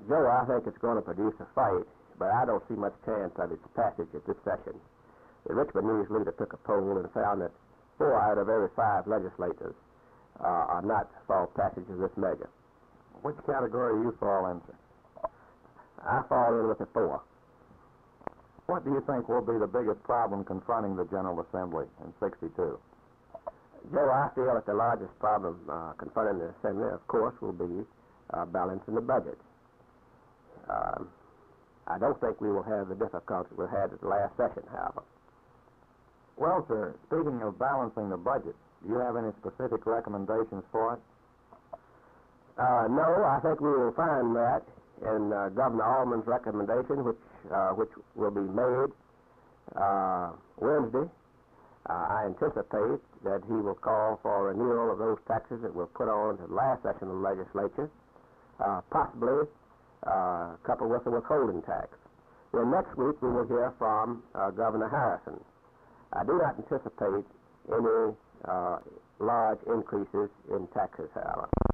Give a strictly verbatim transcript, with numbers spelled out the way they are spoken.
Joe, I think it's going to produce a fight, but I don't see much chance of its passage at this session. The Richmond News Leader took a poll and found that four out of every five legislators uh, are not for passage of this measure. Which category do you fall into? I fall in with the four. What do you think will be the biggest problem confronting the General Assembly in sixty-two? Joe, I feel that the largest problem uh, confronting the Assembly, of course, will be uh, balancing the budget. Um, I don't think we will have the difficulty we had at the last session, however. Well, sir, speaking of balancing the budget, do you have any specific recommendations for it? Uh, no, I think we will find that in uh, Governor Almond's recommendation, which uh, which will be made uh, Wednesday. Uh, I anticipate that he will call for renewal of those taxes that were put on to the last session of the legislature, uh, possibly uh, coupled with the withholding tax. Then next week we will hear from uh, Governor Harrison. I do not anticipate any uh, large increases in taxes, however.